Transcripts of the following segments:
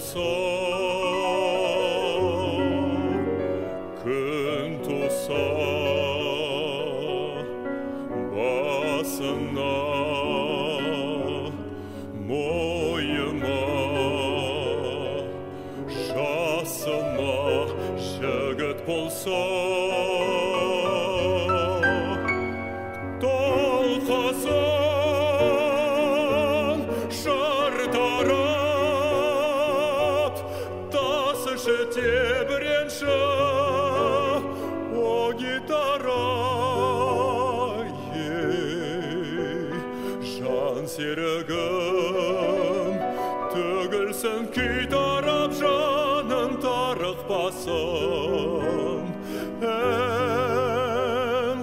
болса, күн туса, басына, мойыма, жасыма жігіт болса, толқасын шартарап, тасышы тебіренші, о гитара, жан серігім, төгілсін күй тарап, жанын тарықпасын, ән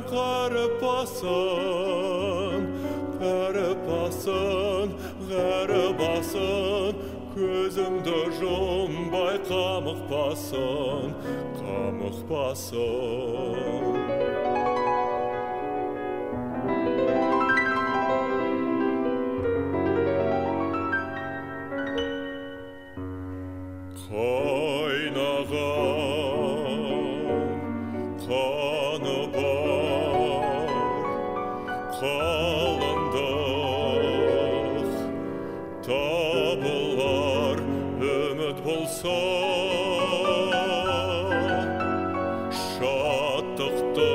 қарыпасын, қарыпасын, ғарыбасын, көзімді жұмбай қамықпасын, қамықпасын. Қайнаған қаны бар, қалыңдық табылар, үміт болса, шаттықты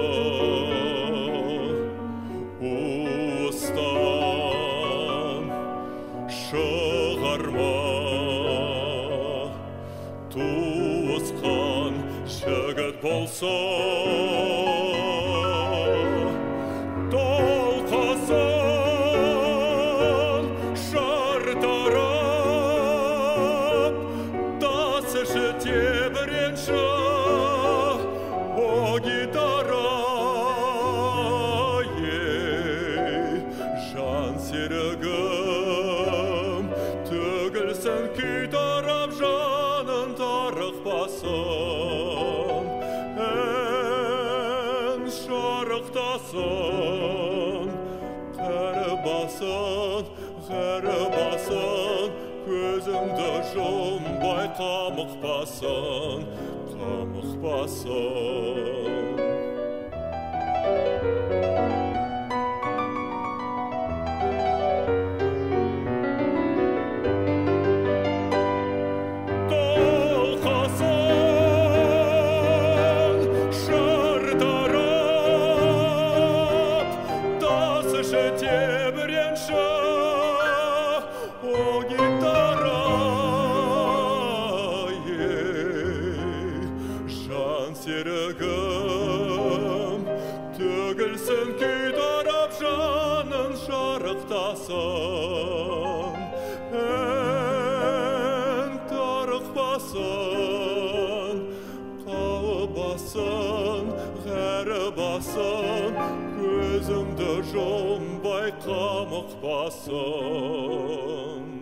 уыстан шығарма, туысқан жігіт болса, толқасын шартарап, тасышы тебіренші, о гитара, жан серігім, төгілсін күй тарап, жанын тарықпасын, ән шарықтасын, қарыбасын, ғарыбасын, көзімді жұмбай қамықпасын, қамықпасын. Тебіренші, о гитара, жан серігім, төгілсін күй тарап, жанын шарықтасын, ән тарықпасын, қауыбасын, ғарыбасын, көзімді жұмбай қамықпасын.